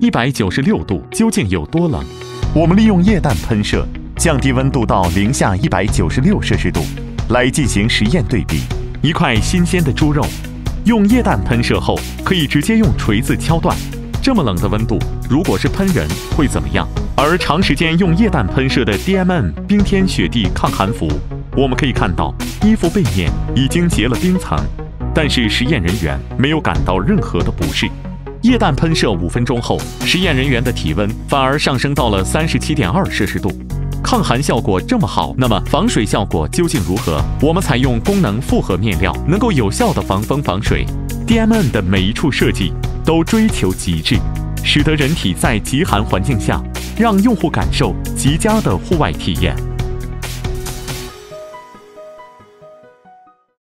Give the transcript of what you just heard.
196度究竟有多冷？我们利用液氮喷射，降低温度到零下196摄氏度，来进行实验对比。一块新鲜的猪肉，用液氮喷射后，可以直接用锤子敲断。这么冷的温度，如果是喷人会怎么样？而长时间用液氮喷射的 DMN 冰天雪地抗寒服，我们可以看到衣服背面已经结了冰层，但是实验人员没有感到任何的不适。液氮喷射5分钟后，实验人员的体温反而上升到了37.2摄氏度。抗寒效果这么好，那么防水效果究竟如何？我们采用功能复合面料，能够有效的防风防水。DMN 的每一处设计都追求极致，使得人体在极寒环境下，让用户感受极佳的户外体验。